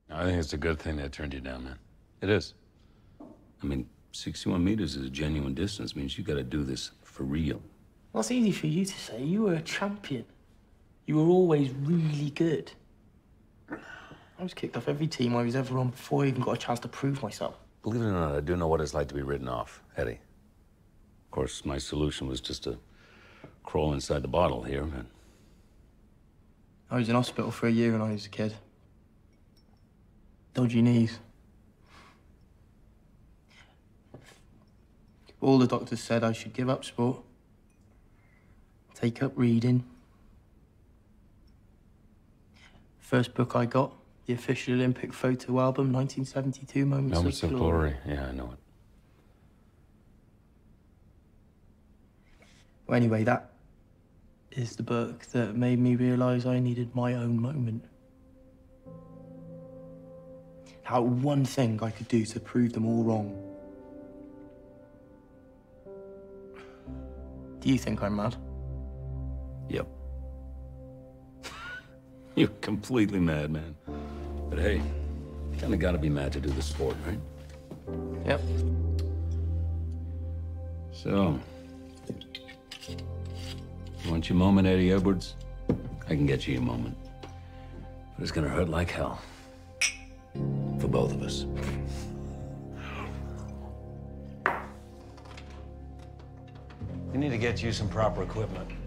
I think it's a good thing they turned you down, man. It is. I mean, 61 meters is a genuine distance. Means you got to do this for real. Well, it's easy for you to say. You were a champion. You were always really good. I was kicked off every team I was ever on before I even got a chance to prove myself. Believe it or not, I do know what it's like to be written off, Eddie. Of course, my solution was just to crawl inside the bottle here, but... I was in hospital for a year when I was a kid. Dodgy knees. All the doctors said I should give up sport, take up reading. First book I got, the official Olympic photo album, 1972, Moments of Glory. Yeah, I know it. Well, anyway, that is the book that made me realise I needed my own moment. How one thing I could do to prove them all wrong. Do you think I'm mad? Yep. You're completely mad, man. But hey, kind of gotta be mad to do the sport, right? Yep. So, you want your moment, Eddie Edwards? I can get you your moment. But it's gonna hurt like hell. For both of us. We need to get you some proper equipment.